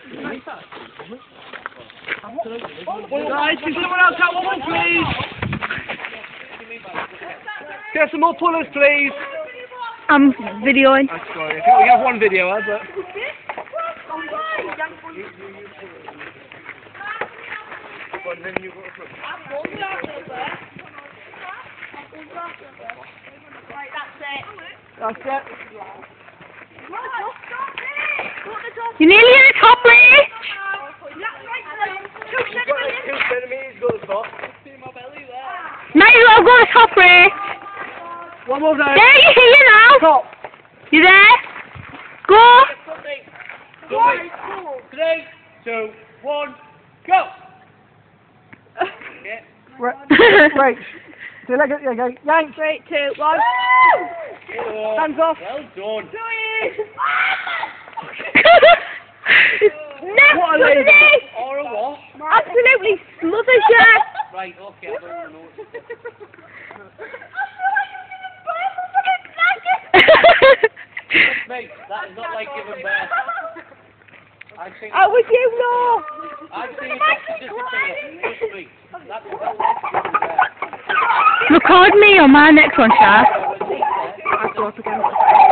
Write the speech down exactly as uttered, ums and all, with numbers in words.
Guys, can someone else have one, please? Get some more pullers, please. I'm videoing. That's sorry. I think we have one video, huh, but... That's it. You're nearly at the top, Rich. Might as well go to the top, Rich. One more time. There, you're here now. Top. You there? Go. Three, two, one, go. Yeah. Right. Right. So let it, yeah, go. Yank. Three, two, one. Hands off. Well done. Next What a to lady. this. Or a what? Absolutely smothers you. Right, okay, I don't know. Mate, that is not like giving birth. I think... How would you know? I've seen it disappear. Trust me. That's not like giving birth. Record me on my next one, Shah. When they said- I go up again.